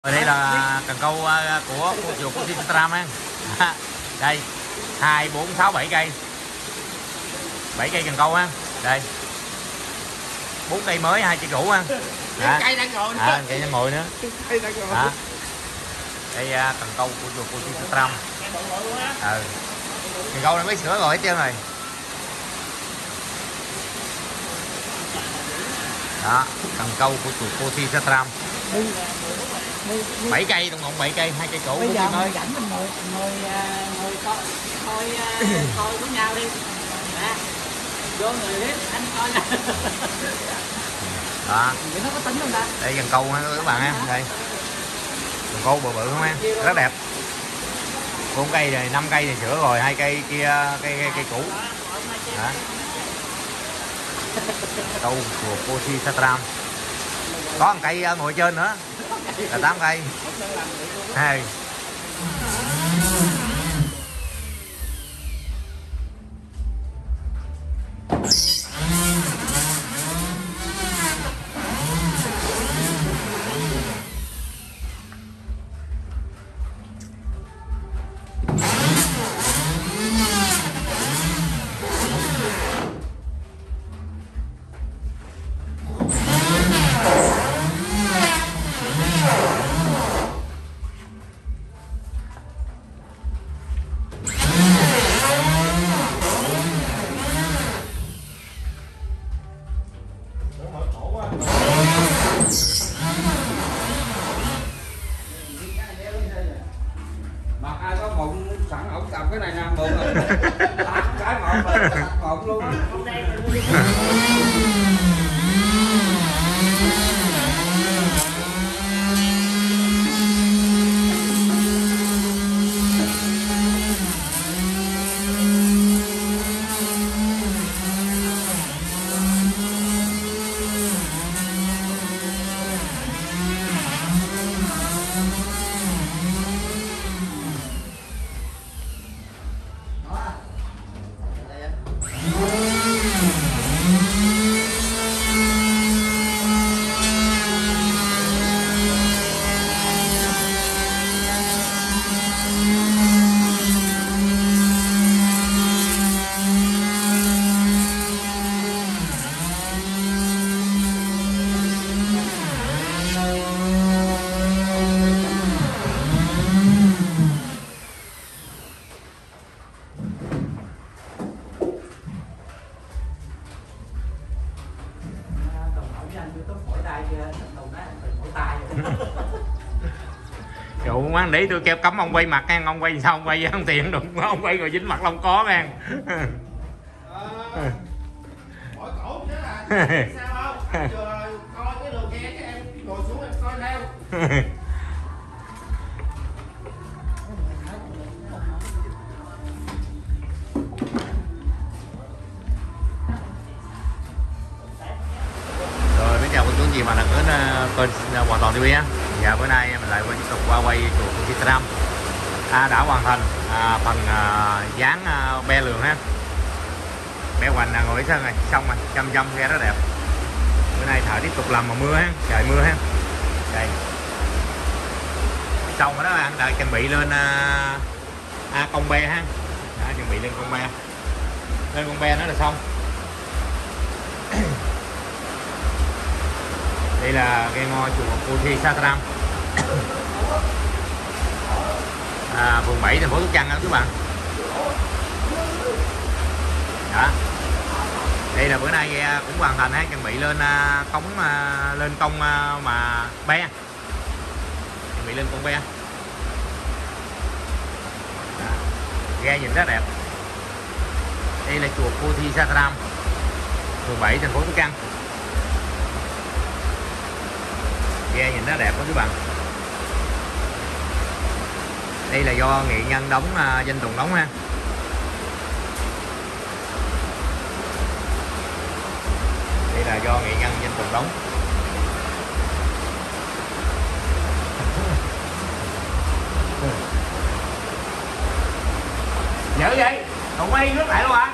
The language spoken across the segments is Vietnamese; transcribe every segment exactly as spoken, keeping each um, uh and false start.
Đây là cần câu của của chùa của Sitram á. Đây hai bốn sáu bảy cây, bảy cây cần câu á. Đây bốn cây mới, hai cây cũ á. Cây đang ngồi nữa. À, cây đang ngồi nữa. Cây đang ngồi. À. Đây cần câu của chùa của Sitram. Ừ. Cần câu này mới sửa rồi hết trơn rồi. Đó, cần câu của chùa cô Sitram. Bảy cây, tổng cộng bảy cây, hai cây cũ. Bây giờ mình dẫn mình ngồi ngồi ngồi coi coi coi với nhau đi. Nè. Vô người hết anh coi nè. Đó. Vậy nó có tính không ta? Đây cần câu ha các bạn em, đây. Cần câu bự bự không em? Rất đẹp. Bốn cây rồi, năm cây thì sửa rồi, hai cây kia cây cây, cây cũ. Đó. Câu của cô Sitram. Có một cây ngồi trên nữa. Là tám cây. Hai. Sẵn ổng cầm cái này nè, mượn rồi. Cái một là một luôn á. Chủ quán để tôi kêu cấm ông quay mặt nha, ông quay sao ông quay không tiền được, ông quay rồi dính mặt lông có nha. Mỗi cổ chứ là sao không? Vừa coi cái đường nghe cái em ngồi xuống em coi theo. Rồi mến chào cô chú anh chị mà đang đến kênh Hoàn Toàn ti vi á. Dạ bữa nay mình lại tiếp tục qua quay chùa của Sitram. À, đã hoàn thành à, phần à, dán à, be lường ha. Be hoành là ngồi sân rồi, xong rồi, chăm chăm nghe rất đẹp. Bữa nay thợ tiếp tục làm mà mưa ha, trời mưa ha. Đây. Xong rồi đó bạn, đợi chuẩn bị lên à, à, con be ha. Đã chuẩn bị lên con be. Lên con be nữa là xong. Đây là cây ngôi chùa cô Sitram, à, phường bảy thành phố Sóc Trăng đó các bạn. Đó. Đây là bữa nay cũng hoàn thành ha, chuẩn bị lên cống lên công mà be, chuẩn bị lên con be. Đó. Ghe nhìn rất đẹp. Đây là chùa cô Sitram, phường bảy thành phố Sóc Trăng. Ghe nhìn rất đẹp đó các bạn. Đây là do nghệ nhân đóng, uh, Danh Tùng đóng ha. Đây là do nghệ nhân Danh Tùng đóng. Dữ vậy? Còn quay nước lại luôn hả?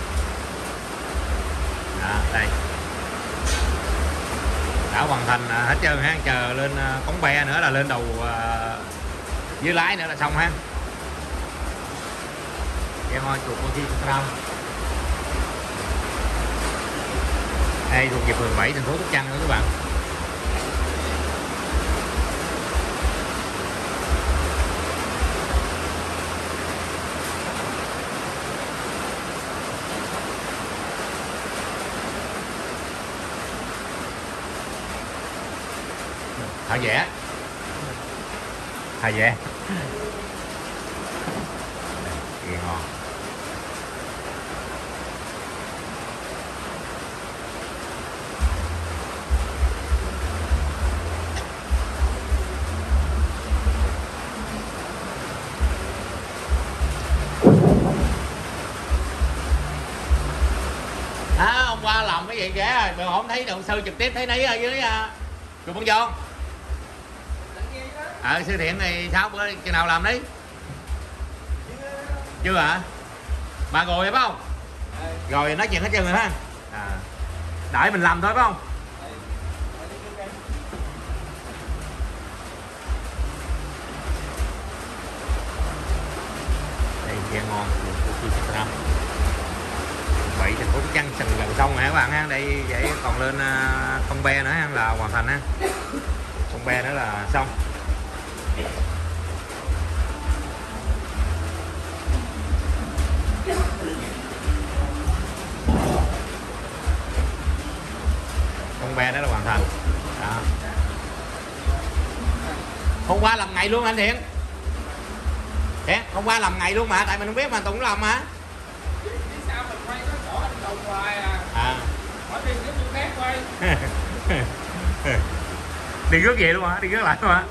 Đó, đây đã hoàn thành hết trơn ha, chờ lên cống be nữa là lên đầu uh, dưới lái nữa là xong ha. Ghe ngoi chuột Cô Chi Satram. Đây thuộc về phường bảy thành phố Sóc Trăng nữa các bạn. Thả dẻ, thả dẻ, ghe ngon. À, hôm qua làm cái gì kìa, mà không thấy động sư trực tiếp thấy nấy ở dưới chùa Bông Giòn. Ở à, Sư Thiện này sao bữa chừng nào làm đi? Chưa hả? À? Bà ngồi phải không? Rồi nói chuyện hết trơn rồi ha. À, đợi mình làm thôi phải không? Đây ghe ngon bảy thành phố Sóc Trăng sừng gần xong rồi các bạn ha. Đây vậy còn lên Con Be nữa ha, là hoàn thành ha. Con Be nữa là xong. Con Be đó là hoàn thành đó. Hôm qua làm ngày luôn anh Thiện. Thiện hôm qua làm ngày luôn mà, tại mình không biết mà Tùng làm mà. À. Đi rước về luôn hả? Đi rước lại luôn hả?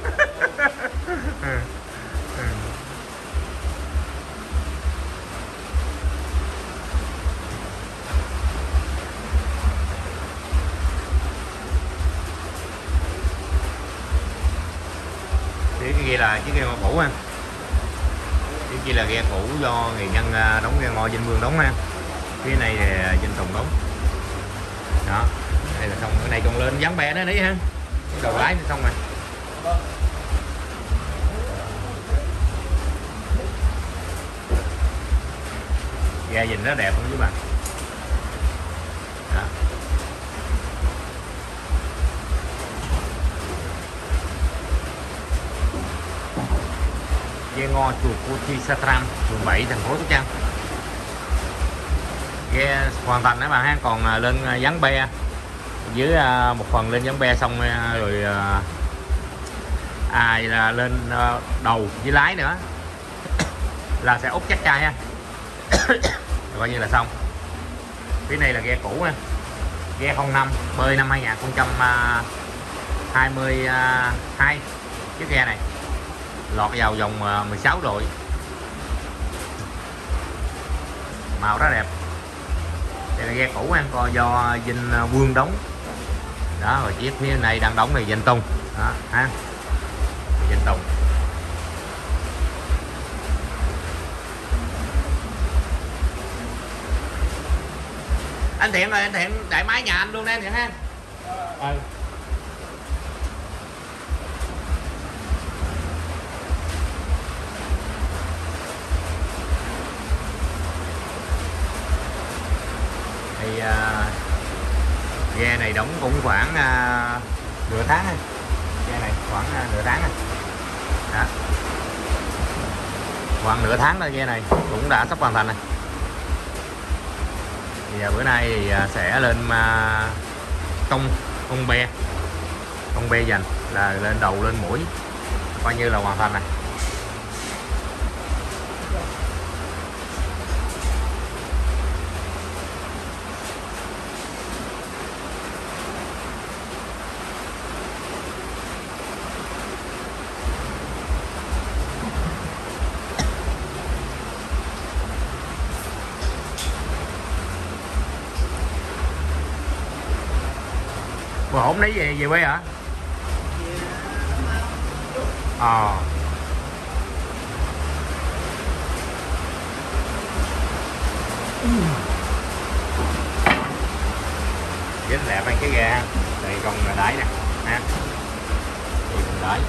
Cái kia là chiếc ghe ngò cũ ha. Chiếc kia là ghe cũ do người dân đóng ghe ngò Vinh Vương đóng ha. Phía này là Vinh Tùng đóng. Đó, đây là xong, cái này còn lên vắng be nữa đấy ha. Cái đầu lái xong rồi. Ghe nhìn rất đẹp luôn các bạn. Đó. Ghe ngò chùa Cô Chi Satram, phường bảy thành phố Sóc Trăng. Ghe hoàn thành các bạn ha, còn lên vắng be dưới một phần lên vắng be xong rồi à là lên đầu với lái nữa là sẽ úp chắc chai ha. Coi như là xong. Phía này là ghe cũ ha, ghe không năm bơi năm hai nghìn không trăm hai mươi hai. Chiếc ghe này lọt vào vòng mười sáu đội, màu rất đẹp. Đây là ghe cũ anh coi do Vinh Vương đóng đó, rồi chiếc phía này đang đóng này Vinh Tùng đó ha, Vinh Tùng. Anh Thiện ơi, anh Thiện đại máy nhà anh luôn đây anh Thiện ha. Ừ. Thì uh, ghe này đóng cũng khoảng uh, nửa tháng ha. Ghe này khoảng uh, nửa tháng ha. Đó. Khoảng nửa tháng thôi, ghe này cũng đã sắp hoàn thành này. Thì uh, bữa nay thì uh, sẽ lên uh, công Con Be, Con Be dành là lên đầu lên mũi, coi như là hoàn thành này. Mà hôm đấy về về quê hả? Ờ. Rất đẹp anh cái ghe ha. Đây còn đáy nè ha. đáy.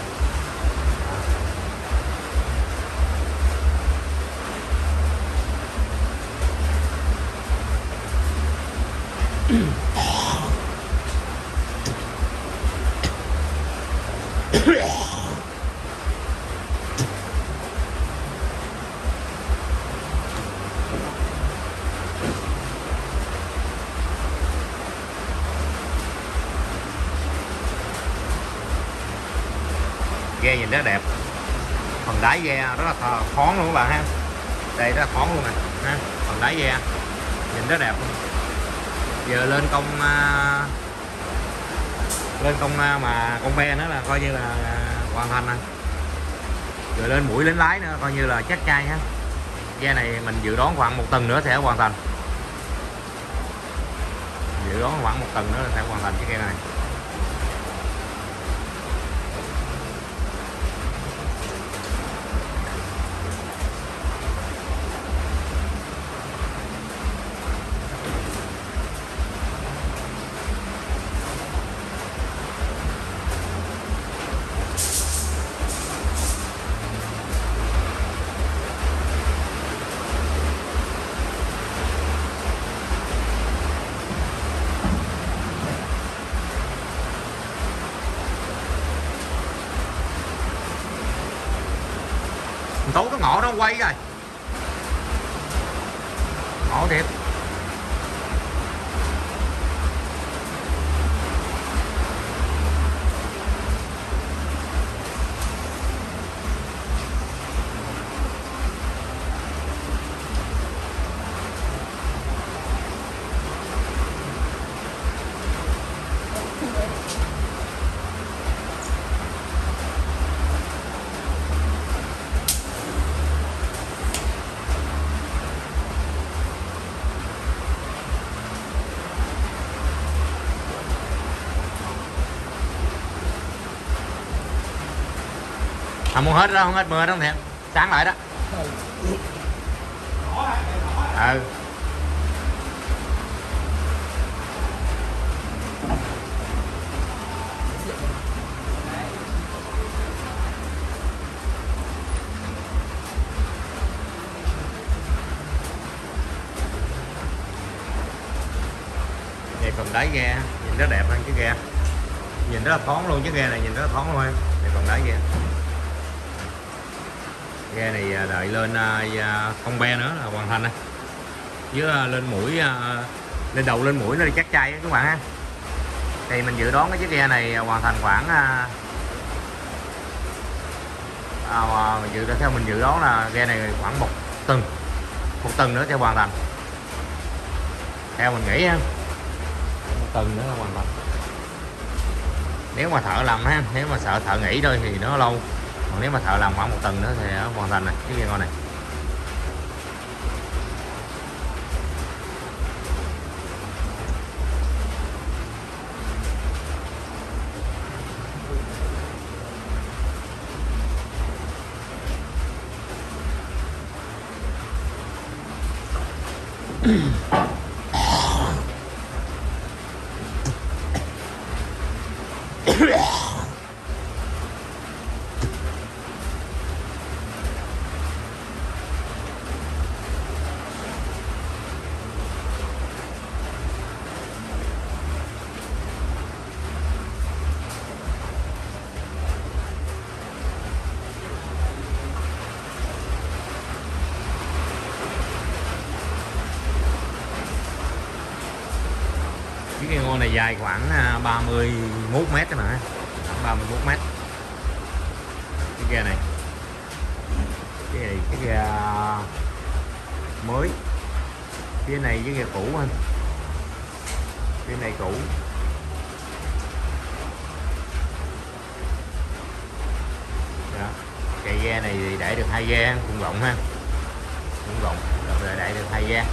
Ghe nhìn rất đẹp, phần đáy ghe rất là thoáng luôn các bạn ha, đây rất là thoáng luôn nè ha. Phần đáy ghe nhìn rất đẹp luôn. Giờ lên công uh, lên công uh, mà con be nữa là coi như là uh, hoàn thành rồi. Giờ lên mũi lính lái nữa coi như là chắc chai ha. Ghe này mình dự đoán khoảng một tuần nữa sẽ hoàn thành, dự đoán khoảng một tuần nữa là sẽ hoàn thành cái ghe này. Tú cái ngõ đó quay rồi, ngõ thiệt. Không muốn hết đó, không hết mưa đó không thiệt, sáng lại đó. Ừ. Đây phần đáy ghe nhìn rất đẹp hơn chiếc ghe, nhìn rất là thoáng luôn, chiếc ghe này nhìn rất là thoáng luôn. Đây phần đáy ghe. Ghe này đợi lên uh, con be nữa là hoàn thành. Với uh, lên mũi uh, lên đầu lên mũi nó đi chắc chai các bạn ha. Thì mình dự đoán cái chiếc ghe này hoàn thành khoảng uh, uh, mình dự theo mình dự đoán là ghe này khoảng một tuần một tuần nữa sẽ hoàn thành, theo mình nghĩ ha, một tuần nữa là hoàn thành. Nếu mà thợ làm ha, nếu mà sợ thợ nghỉ thôi thì nó lâu, còn nếu mà thợ làm khoảng một tuần nữa thì nó hoàn thành này cái ghe con này. Cái con này dài khoảng ba mươi mốt mét đó mà, khoảng ba mươi mốt mét. Cái ghe này, cái này cái ghe mới, cái này với ghe cũ anh, cái này cũ. Đó. Cái ghe này thì để được hai ghe cũng rộng ha, cũng rộng rồi để được hai ghe.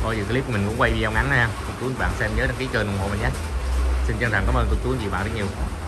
Thôi giờ clip của mình cũng quay video ngắn nha. Cô chú anh chị bạn xem nhớ đăng ký kênh ủng hộ mình nhé. Xin chân thành cảm ơn cô chú anh chị bạn rất nhiều.